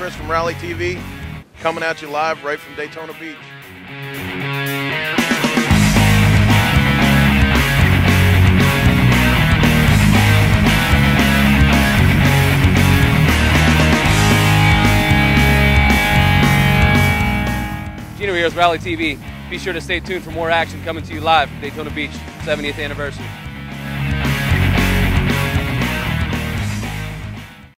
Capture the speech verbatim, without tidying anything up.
Harris from Rally T V, coming at you live right from Daytona Beach. Gino here with Rally T V. Be sure to stay tuned for more action coming to you live from Daytona Beach, seventieth anniversary.